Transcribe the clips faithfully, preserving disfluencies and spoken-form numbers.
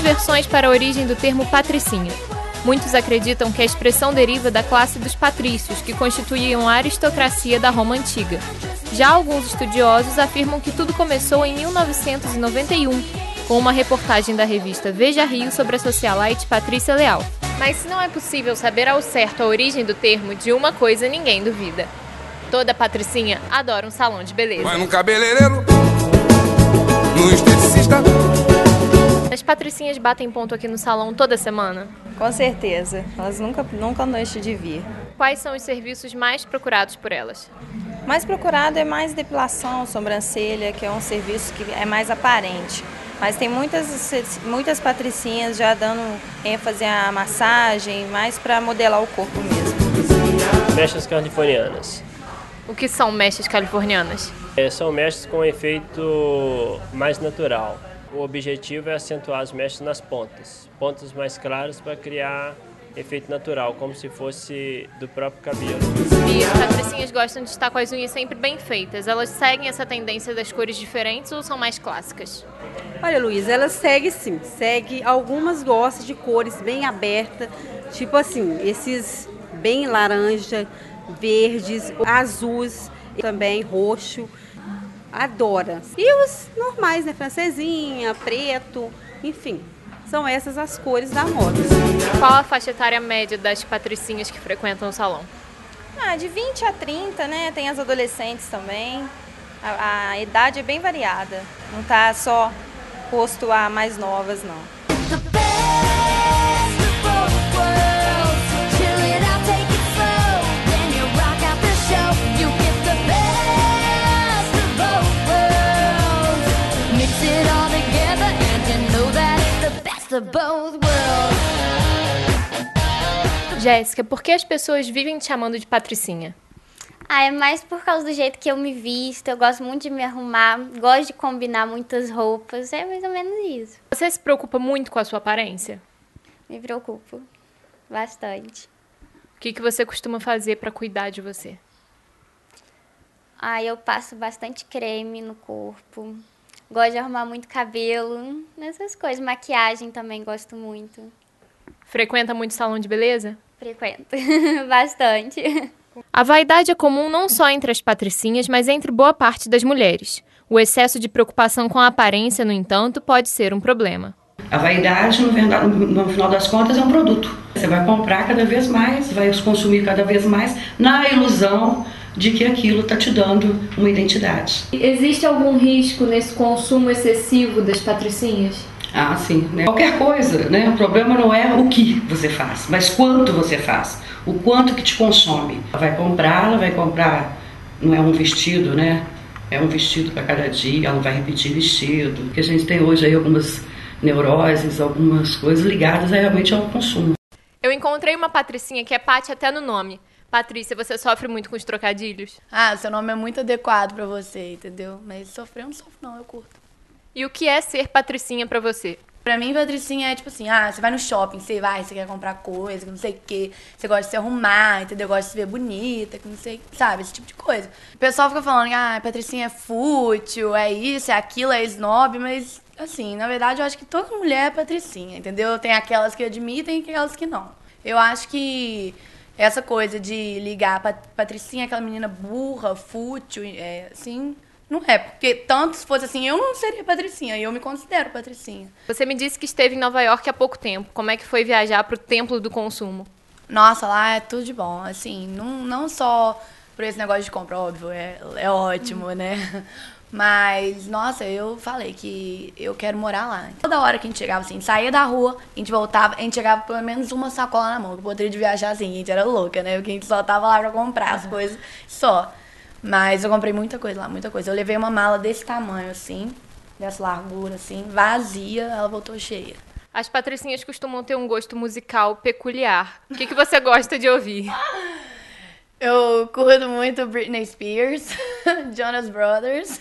versões para a origem do termo patricinha. Muitos acreditam que a expressão deriva da classe dos patrícios, que constituíam a aristocracia da Roma Antiga. Já alguns estudiosos afirmam que tudo começou em mil novecentos e noventa e um, com uma reportagem da revista Veja Rio sobre a socialite Patrícia Leal. Mas se não é possível saber ao certo a origem do termo, de uma coisa ninguém duvida. Toda patricinha adora um salão de beleza. Vai no cabeleireiro, no esteticista. As patricinhas batem ponto aqui no salão toda semana? Com certeza, elas nunca, nunca deixam de vir. Quais são os serviços mais procurados por elas? Mais procurado é mais depilação, sobrancelha, que é um serviço que é mais aparente. Mas tem muitas, muitas patricinhas já dando ênfase à massagem, mais para modelar o corpo mesmo. Mechas californianas. O que são mechas californianas? É, são mechas com efeito mais natural. O objetivo é acentuar as mechas nas pontas, pontas mais claras para criar efeito natural, como se fosse do próprio cabelo. E as patricinhas gostam de estar com as unhas sempre bem feitas. Elas seguem essa tendência das cores diferentes ou são mais clássicas? Olha, Luísa, elas seguem sim, segue. Algumas gostam de cores bem abertas, tipo assim, esses bem laranja, verdes, azuis, também roxo. Adora. E os normais, né? Francesinha, preto, enfim. São essas as cores da moda. Qual a faixa etária média das patricinhas que frequentam o salão? Ah, de vinte a trinta, né? Tem as adolescentes também. A, a idade é bem variada. Não tá só posto a mais novas, não. Jéssica, por que as pessoas vivem te chamando de patricinha? Ah, é mais por causa do jeito que eu me visto, eu gosto muito de me arrumar, gosto de combinar muitas roupas, é mais ou menos isso. Você se preocupa muito com a sua aparência? Me preocupo bastante. O que, que você costuma fazer para cuidar de você? Ah, eu passo bastante creme no corpo, gosto de arrumar muito cabelo, essas coisas. Maquiagem também gosto muito. Frequenta muito salão de beleza? Frequento, bastante. A vaidade é comum não só entre as patricinhas, mas entre boa parte das mulheres. O excesso de preocupação com a aparência, no entanto, pode ser um problema. A vaidade, no, verdade, no final das contas, é um produto. Você vai comprar cada vez mais, vai consumir cada vez mais, na ilusão de que aquilo está te dando uma identidade. Existe algum risco nesse consumo excessivo das patricinhas? Ah, sim. Né? Qualquer coisa, né? O problema não é o que você faz, mas quanto você faz, o quanto que te consome. Ela vai comprar, ela vai comprar, não é um vestido, né? É um vestido para cada dia, ela vai repetir vestido. Porque a gente tem hoje aí algumas neuroses, algumas coisas ligadas realmente ao consumo. Eu encontrei uma patricinha que é Paty até no nome. Patrícia, você sofre muito com os trocadilhos? Ah, seu nome é muito adequado pra você, entendeu? Mas sofrer eu não sofro não, eu curto. E o que é ser patricinha pra você? Pra mim, patricinha é tipo assim, ah, você vai no shopping, você vai, você quer comprar coisa, que não sei o quê, você gosta de se arrumar, entendeu? Gosta de se ver bonita, que não sei, sabe, esse tipo de coisa. O pessoal fica falando, ah, patricinha é fútil, é isso, é aquilo, é snob, mas, assim, na verdade, eu acho que toda mulher é patricinha, entendeu? Tem aquelas que admitem e aquelas que não. Eu acho que essa coisa de ligar a patricinha, aquela menina burra, fútil, é, assim... Não é, porque tanto se fosse assim, eu não seria patricinha, e eu me considero patricinha. Você me disse que esteve em Nova York há pouco tempo. Como é que foi viajar para o Templo do Consumo? Nossa, lá é tudo de bom. Assim, não, não só por esse negócio de compra, óbvio, é, é ótimo, hum. né? Mas, nossa, eu falei que eu quero morar lá. Toda hora que a gente chegava, assim, saía da rua, a gente voltava, a gente chegava com pelo menos uma sacola na mão. Que poderia de viajar assim, a gente era louca, né? Porque a gente só tava lá pra comprar as coisas só. Mas eu comprei muita coisa lá, muita coisa. Eu levei uma mala desse tamanho, assim, dessa largura, assim, vazia, ela voltou cheia. As patricinhas costumam ter um gosto musical peculiar. O que, que você gosta de ouvir? Eu curto muito Britney Spears, Jonas Brothers.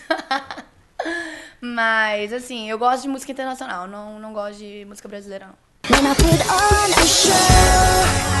Mas, assim, eu gosto de música internacional, não, não gosto de música brasileira, não.